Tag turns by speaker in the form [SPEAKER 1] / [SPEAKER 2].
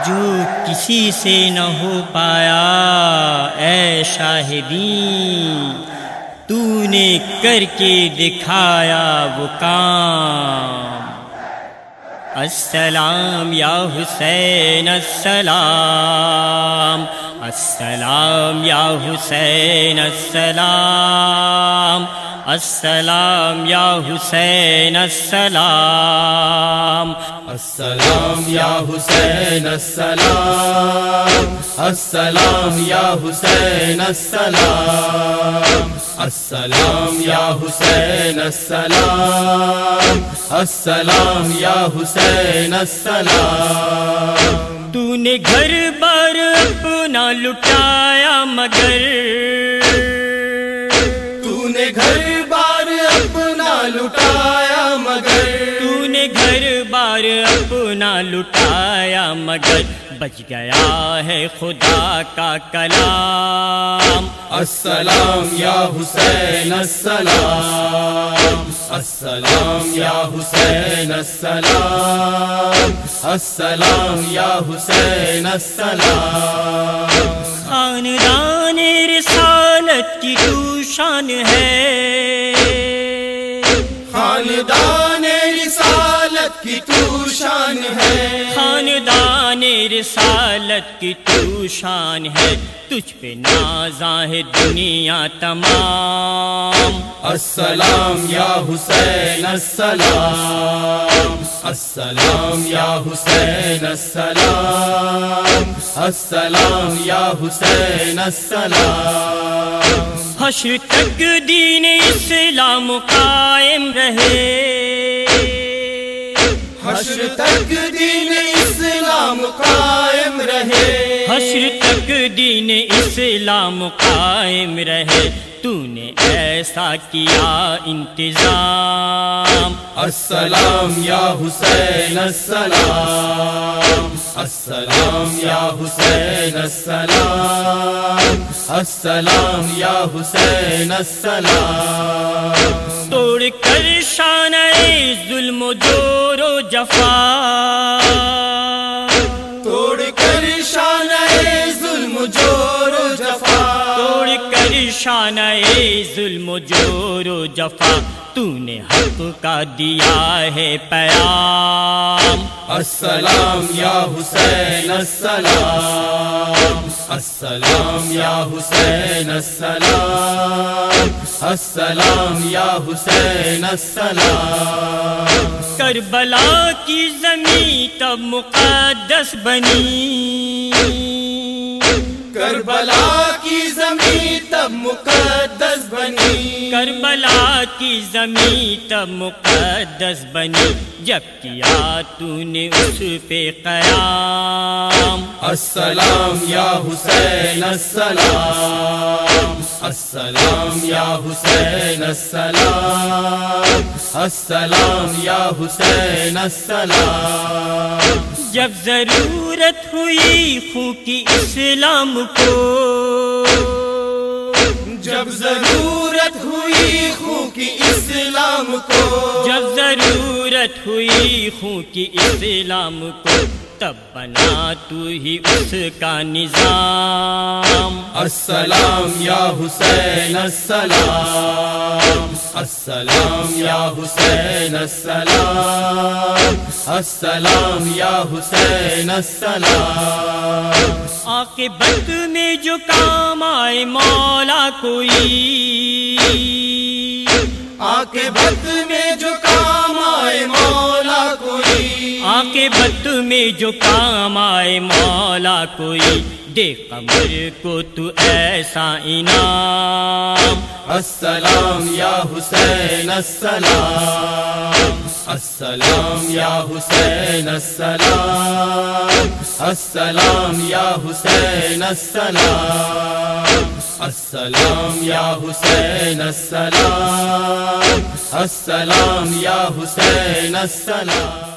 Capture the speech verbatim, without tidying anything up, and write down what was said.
[SPEAKER 1] جو کسی سے نہ ہو پایا اے شاہدین، تو نے کر کے دکھایا وہ کام۔ السلام یا حسین السلام، السلام یا حسین السلام، السلام یا حسین السلام،
[SPEAKER 2] السلام یا حسین السلام، السلام یا حسین السلام، السلام یا حسین السلام، السلام یا حسین السلام۔
[SPEAKER 1] تو نے گھر بار اپنا لٹایا مگر،
[SPEAKER 2] تو نے گھر بار اپنا لٹایا مگر،
[SPEAKER 1] تو نے گھر بار اپنا لٹایا مگر، بچ گیا ہے خدا کا کلام۔
[SPEAKER 2] السلام یا حسین السلام، السلام یا حسین السلام، السلام یا حسین السلام۔
[SPEAKER 1] خاندان رسالت کی تو شان ہے،
[SPEAKER 2] خاندان رسالت کی تو شان ہے،
[SPEAKER 1] خاندان رسالت کی تو شان ہے، تجھ پہ نازاں ہے دنیا تمام۔
[SPEAKER 2] السلام یا حسین السلام، السلام یا حسین السلام، السلام یا حسین السلام۔
[SPEAKER 1] حشر تک دین اسلام قائم رہے،
[SPEAKER 2] حشر تک دین اسلام قائم رہے،
[SPEAKER 1] حشر تک دین اسلام قائم رہے، تو نے ایسا کیا انتظام۔
[SPEAKER 2] السلام یا حسین السلام، السلام یا حسین السلام، السلام یا حسین السلام۔
[SPEAKER 1] توڑ کر شانہ ظلم و جور و جفا،
[SPEAKER 2] توڑ کر شانہ ظلم و جور و جفا،
[SPEAKER 1] توڑ کر شانہ ظلم و جور و جفا، تو نے حق کا دیا ہے پیام۔
[SPEAKER 2] السلام یا حسین السلام، السلام یا حسین السلام، السلام یا حسین السلام۔
[SPEAKER 1] کربلا کی زمین تب مقدس بنی،
[SPEAKER 2] کربلا کی زمین تب مقدس بنی،
[SPEAKER 1] کربلا کی زمین تب مقدس بنی، جب کیا تو نے اس پہ قیام۔
[SPEAKER 2] السلام یا حسین السلام، السلام یا حسین السلام، السلام یا حسین السلام۔
[SPEAKER 1] جب ضرورت ہوئی خون کی اسلام کو،
[SPEAKER 2] جب ضرورت ہوئی خون کی اسلام کو،
[SPEAKER 1] جب ضرورت ہوئی خون کی اسلام کو، تب بنا تو ہی اس کا نظام۔
[SPEAKER 2] السلام یا حسین السلام، السلام یا حسین السلام، السلام یا حسین السلام۔
[SPEAKER 1] عاقبت میں جو کام آئے مولا کوئی،
[SPEAKER 2] عاقبت میں جو کام آئے مولا کوئی،
[SPEAKER 1] عاقبت میں جو کام آئے مولا کوئی، دے قمر کو تو ایسا انعام۔
[SPEAKER 2] السلام یا حسین السلام، السلام یا حسین السلام، السلام یا حسین السلام، السلام یا حسین السلام، السلام یا حسین السلام۔